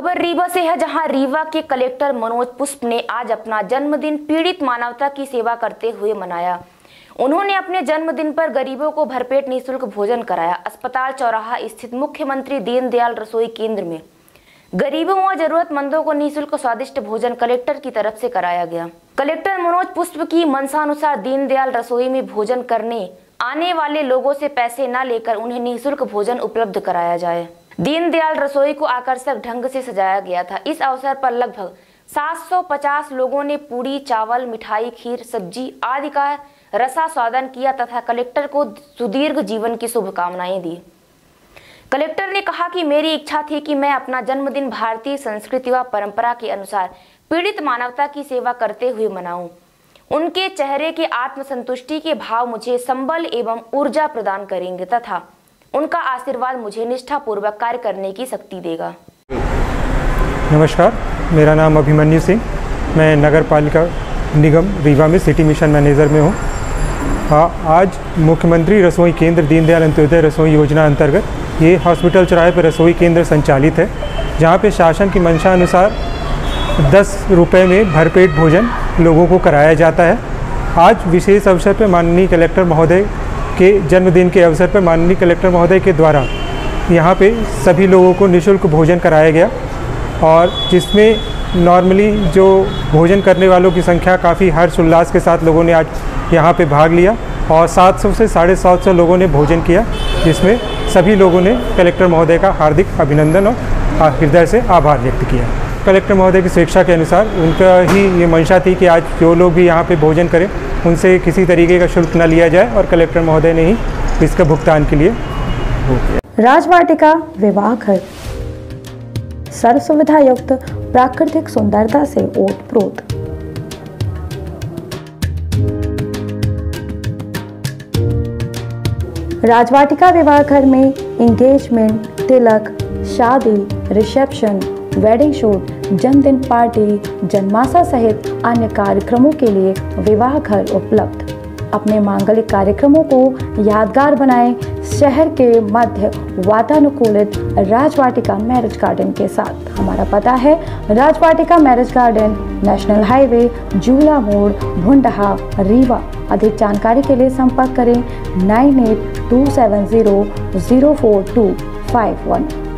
खबर रीवा से है, जहां रीवा के कलेक्टर मनोज पुष्प ने आज अपना जन्मदिन पीड़ित मानवता की सेवा करते हुए मनाया। उन्होंने अपने जन्मदिन पर गरीबों को भरपेट निःशुल्क भोजन कराया। अस्पताल चौराहा स्थित मुख्यमंत्री दीनदयाल रसोई केंद्र में गरीबों व जरूरतमंदों को निःशुल्क स्वादिष्ट भोजन कलेक्टर की तरफ से कराया गया। कलेक्टर मनोज पुष्प की मंशानुसार दीनदयाल रसोई में भोजन करने आने वाले लोगों से पैसे न लेकर उन्हें निःशुल्क भोजन उपलब्ध कराया जाए। दीनदयाल रसोई को आकर्षक ढंग से सजाया गया था। इस अवसर पर लगभग 750 लोगों ने पूरी, चावल, मिठाई, खीर, सब्जी आदि का रसास्वादन किया तथा कलेक्टर को सुदीर्घ जीवन की शुभकामनाएं दी। कलेक्टर ने कहा कि मेरी इच्छा थी कि मैं अपना जन्मदिन भारतीय संस्कृति व परंपरा के अनुसार पीड़ित मानवता की सेवा करते हुए मनाऊं। उनके चेहरे के आत्मसंतुष्टि के भाव मुझे संबल एवं ऊर्जा प्रदान करेंगे तथा उनका आशीर्वाद मुझे निष्ठापूर्वक कार्य करने की शक्ति देगा। नमस्कार, मेरा नाम अभिमन्यु सिंह, मैं नगर पालिका निगम रीवा में सिटी मिशन मैनेजर में हूँ। आज मुख्यमंत्री रसोई केंद्र दीनदयाल अंत्योदय रसोई योजना अंतर्गत ये हॉस्पिटल चौराहे पर रसोई केंद्र संचालित है, जहाँ पे शासन की मंशा अनुसार 10 रुपये में भरपेट भोजन लोगों को कराया जाता है। आज विशेष अवसर पर माननीय कलेक्टर महोदय के जन्मदिन के अवसर पर माननीय कलेक्टर महोदय के द्वारा यहाँ पे सभी लोगों को निःशुल्क भोजन कराया गया, और जिसमें नॉर्मली जो भोजन करने वालों की संख्या काफ़ी हर्ष उल्लास के साथ लोगों ने आज यहाँ पे भाग लिया और 700 से 750 लोगों ने भोजन किया, जिसमें सभी लोगों ने कलेक्टर महोदय का हार्दिक अभिनंदन और हृदय से आभार व्यक्त किया। कलेक्टर महोदय की स्वेच्छा के अनुसार उनका ही ये मंशा थी कि आज जो लोग भी यहाँ पे भोजन करें उनसे किसी तरीके का शुल्क न लिया जाए, और कलेक्टर महोदय ने ही इसका भुगतान के लिए वो किया। राजवाटिका विवाह घर सर्व सुविधा युक्त प्राकृतिक सुंदरता से ओतप्रोत। राजवाटिका विवाह घर में एंगेजमेंट, तिलक, शादी, रिसेप्शन, वेडिंग शूट, जन्मदिन पार्टी, जन्माशा सहित अन्य कार्यक्रमों के लिए विवाह घर उपलब्ध। अपने मांगलिक कार्यक्रमों को यादगार बनाएं शहर के मध्य वातानुकूलित राजवाटिका मैरिज गार्डन के साथ। हमारा पता है Rajwatika marriage garden, national highway, Jula मोड़, भुंडहा, रीवा। अधिक जानकारी के लिए संपर्क करें 9827004251।